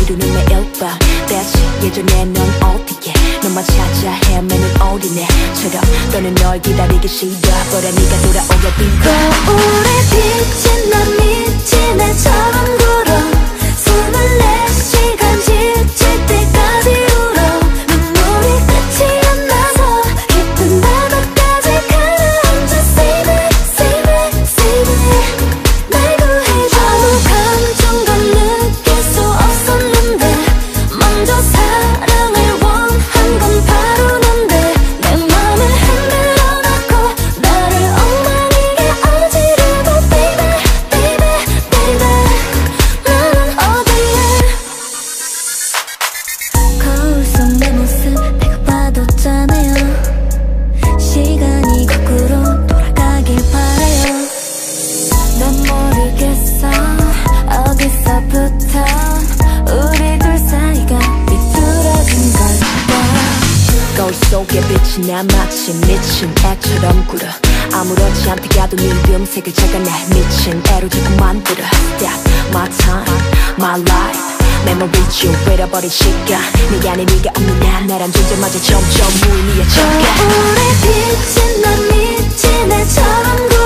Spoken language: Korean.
미루는 매일 밤 다시 예전에 넌 어디에 너만 찾아 헤매는 어린애처럼 너는 널 기다리기 싫어 보라 네가 돌아오길 빌고 거울에 비친 난 미친 애처럼 굴어 24시간 지칠 때까지 울어 눈물이 끝이 안 나서 깊은 바다까지 가라앉아 Save it, save it, save it 날 구해줘 아무 감정도 느낄 수 없었는데 먼저 사랑을 원한 건 바로 넌데 내 맘을 흔들어 놨고 나를 엉망이게 어지르고 baby, baby, baby 너는 어디에 거울 속 내 모습 내가 봐도 잖아요 시간이 거꾸로 돌아가길 바라요 난 모르겠어 어디서부터 우리 둘 사이가 비뚤어진 걸까 거울 속에 빛이 나 마치 미친 애처럼 굴어 아무렇지 않게 가도 네 음색을 제가 날 미친 애로 자꾸 만들어 Stop my time, my life memory 쭉 잃어버린 시간 네 안에 네가 없는 나란 존재마저 점점 무의미해져가 거울에 비친 난 미친 애처럼